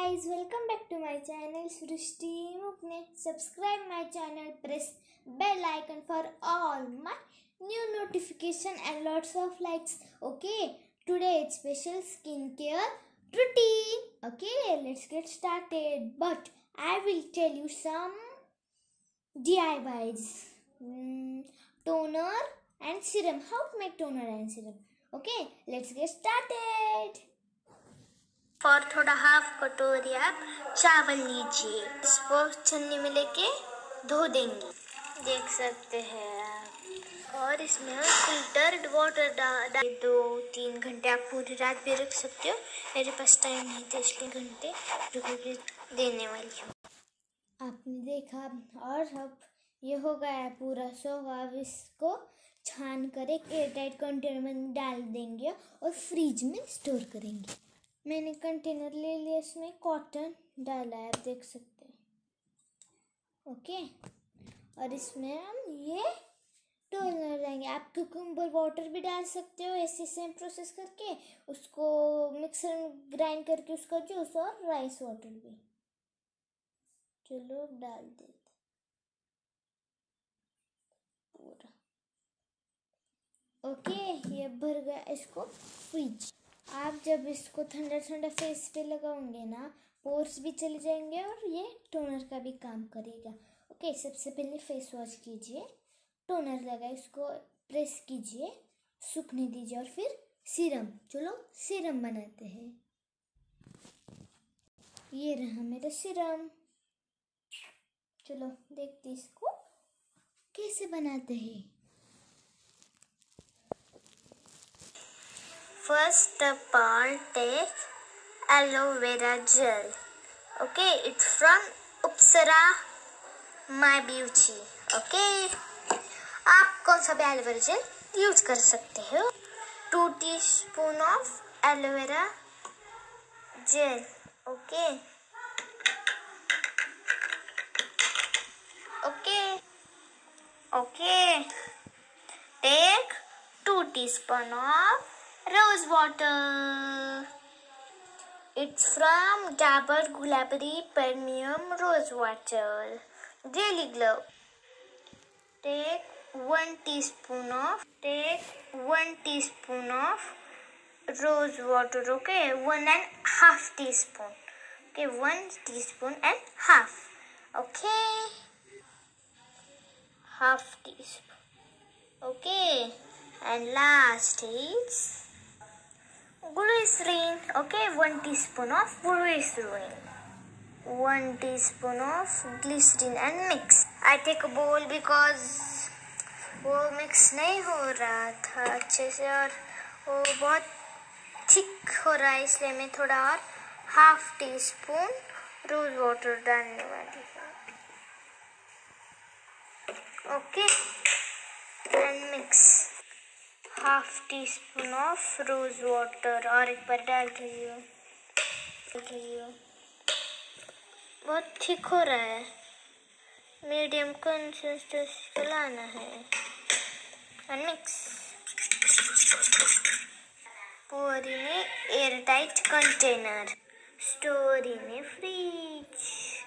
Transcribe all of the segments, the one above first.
guys, welcome back to my channel Srishti Mukne. Subscribe my channel, press bell icon for all my new notification and lots of likes. Okay, today it's special skincare routine. Okay, let's get started. But I will tell you some DIYs. Toner and serum. How to make toner and serum. Okay, let's get started. और थोड़ा half कटोरी आप चावल लीजिए, इसको छन्नी में लेके धो देंगे, देख सकते हैं आप। और इसमें हम फिल्टर्ड वाटर डाल 2-3 घंटे आप पूरी रात भी रख सकते हो। मेरे पास टाइम नहीं था इसलिए घंटे देने वाली हूँ। आपने देखा और अब ये हो गया है पूरा। सो अब इसको छान कर एक एयरटाइट कंटेनर में डाल देंगे और फ्रिज में स्टोर करेंगे। मैंने कंटेनर ले लिया, इसमें कॉटन डाला है, आप देख सकते हैं। ओके, और इसमें हम ये टोनर डालेंगे। आप कुकुम्बर वाटर भी डाल सकते हो, ऐसे सेम प्रोसेस करके उसको मिक्सर में ग्राइंड करके उसका जूस, और राइस वाटर भी। चलो डाल देते पूरा। ओके, ये भर गया। इसको फ्रिज, आप जब इसको ठंडा ठंडा फेस पे लगाओगे ना, पोर्स भी चले जाएंगे और ये टोनर का भी काम करेगा। ओके, सबसे पहले फेस वॉश कीजिए, टोनर लगाए, इसको प्रेस कीजिए, सूखने दीजिए, और फिर सीरम। चलो सीरम बनाते हैं। ये रहा मेरा सीरम। चलो देखते इसको कैसे बनाते हैं। First of all, take aloe vera gel. Okay, it's from Upsara My Beauty. Okay, आप कौन सा भी एलोवेरा जेल यूज कर सकते हो। 2 teaspoon of aloe vera gel. Okay okay okay, take 2 teaspoon of rose water. It's from Dabur Gulabari Premium Rose Water. Daily Glow. Take 1 teaspoon of rose water. Okay, 1.5 teaspoon. Okay, 1 teaspoon and half. Okay, half teaspoon. Okay, and last is glycerin. Okay, 1 teaspoon of glycerin, 1 teaspoon of glycerin, and mix. I take a bowl because वो mix नहीं हो रहा था अच्छे से और वो बहुत थिक हो रहा है, इसलिए मैं थोड़ा और half teaspoon rose water डालने वाली हूँ। Okay, and mix half teaspoon of rose water, और एक बार डाल रही हूँ। बहुत थिक हो रहा है, मीडियम कंसिस्टेंसी को लाना है। And mix. पूरी में airtight container, store in fridge.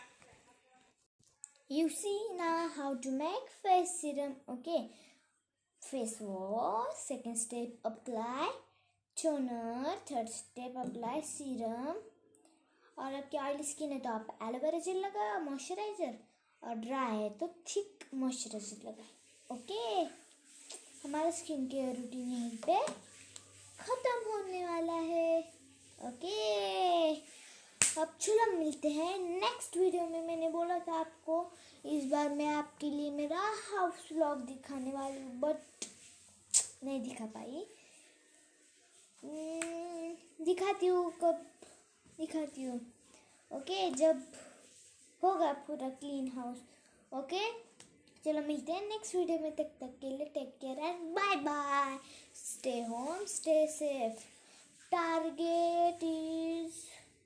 You see now how to make face serum. Okay, face wash, second step apply toner, third step apply serum. और आपकी ऑयली स्किन है तो आप एलोवेरा जेल लगाओ, moisturiser, और dry है तो thick moisturiser लगाए। ओके, हमारा स्किन केयर रूटीन यहीं पे ख़त्म होने वाला है। ओके, अब चलो मिलते हैं नेक्स्ट वीडियो में। मैंने बोला था आपको इस बार मैं आपके लिए मेरा हाउस व्लॉग दिखाने वाली हूँ, बट नहीं दिखा पाई। दिखाती हूँ, कब दिखाती हूँ। ओके, जब होगा पूरा क्लीन हाउस। ओके, चलो मिलते हैं नेक्स्ट वीडियो में। तक के लिए take care and bye bye. Stay home, stay safe. Target is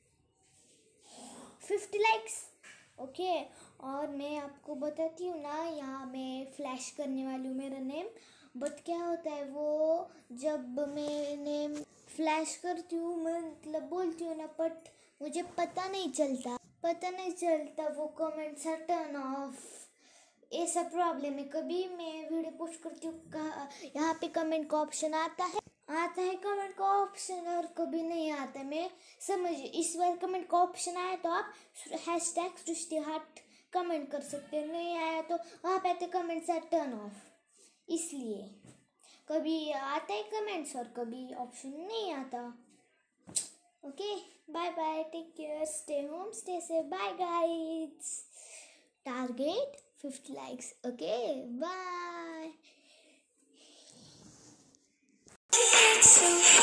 50 likes. Okay, और मैं आपको बताती हूँ ना, यहाँ मैं फ्लैश करने वाली हूँ मेरा नेम। बट क्या होता है, वो जब मैं नेम फ्लैश करती हूँ, मतलब बोलती हूँ ना, बट मुझे पता नहीं चलता वो कमेंट्स आर टर्न ऑफ। ऐसा प्रॉब्लम है, कभी मैं वीडियो पोस्ट करती हूँ यहाँ पे कमेंट का ऑप्शन आता है कमेंट का ऑप्शन, और कभी नहीं आता। मैं समझ, इस बार कमेंट का ऑप्शन आया तो आप हैशटैग सृष्टि हार्ट कमेंट कर सकते हो, नहीं आया तो वहाँ पे आते कमेंट्स आर टर्न ऑफ। इसलिए कभी आता है कमेंट्स और कभी ऑप्शन नहीं आता। Okay, bye bye, take care, stay home, stay safe, bye guys. Target 50 likes. Okay, bye.